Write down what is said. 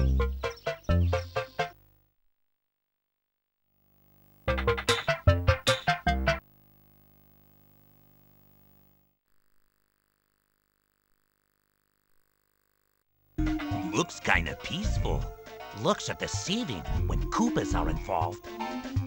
Looks kinda peaceful. Looks are deceiving when Koopas are involved.